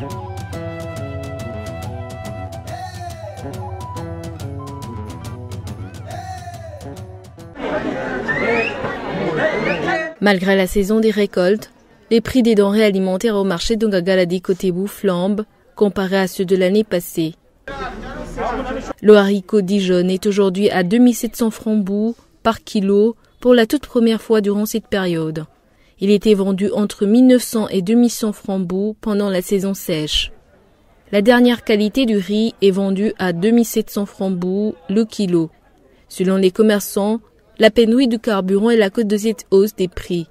Malgré la saison des récoltes, les prix des denrées alimentaires au marché d'Ongagaladi-Kotebou flambent comparé à ceux de l'année passée. Le haricot Dijon est aujourd'hui à 2700 francs bout par kilo pour la toute première fois durant cette période. Il était vendu entre 1900 et 2100 francs bout pendant la saison sèche. La dernière qualité du riz est vendue à 2700 francs bout le kilo. Selon les commerçants, la pénurie de carburant est la cause de cette hausse des prix.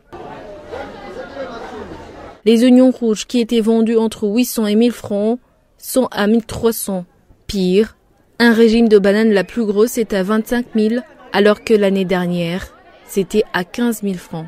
Les oignons rouges qui étaient vendus entre 800 et 1000 francs sont à 1300. Pire, un régime de bananes la plus grosse est à 25 000 alors que l'année dernière, c'était à 15 000 francs.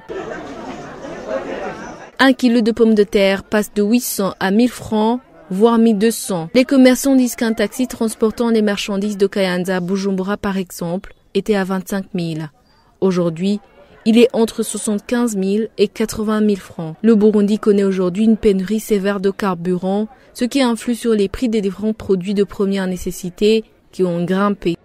Un kilo de pommes de terre passe de 800 à 1000 francs, voire 1200. Les commerçants disent qu'un taxi transportant les marchandises de Kayanza à Bujumbura par exemple était à 25 000. Aujourd'hui, il est entre 75 000 et 80 000 francs. Le Burundi connaît aujourd'hui une pénurie sévère de carburant, ce qui influe sur les prix des différents produits de première nécessité qui ont grimpé.